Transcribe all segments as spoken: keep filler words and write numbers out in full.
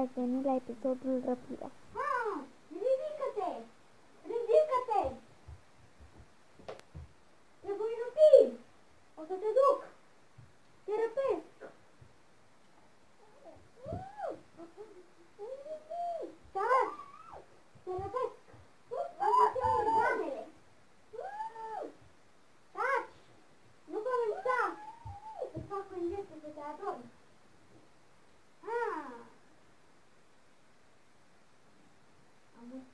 ați venit la episodul Răpirea. Ha! Ridică-te! Ridică-te! Te voi răpi! O să te duc! Te răpesc! Taci! Te răpesc! Asta-ți organele! Taci! Nu comenta! Îți fac o injecție să te adormi! Ah! Am murit!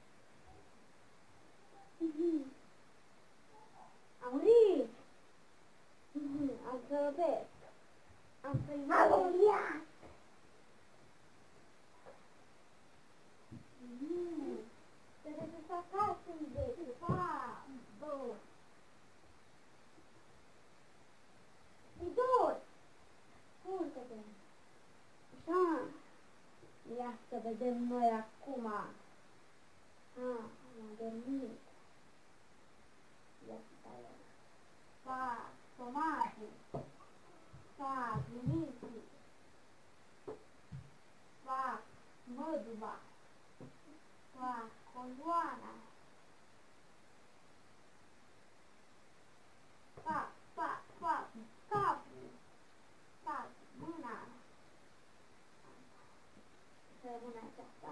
Am murit! Am să răpesc! Am să-i muriat! Trebuie să fac casă în vece! Pa! Bă! Idol! Urcă-te! Așa! Ia să vedem noi acum! Ah, am dormit! Ia să stai ăla! Fac tomate! Fac liniții! Fac măduva! Fac coloana! Fac, fac, fac capul! Fac mâna! Să rămână aceasta!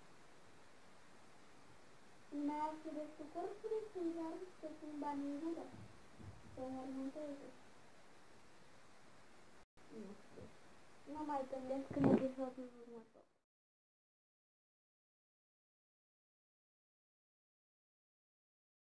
Mai arse destul corpul să-i arăt să pun banii în gură, să-i armonteze. Nu știu. Nu mai gândesc în episodul următor.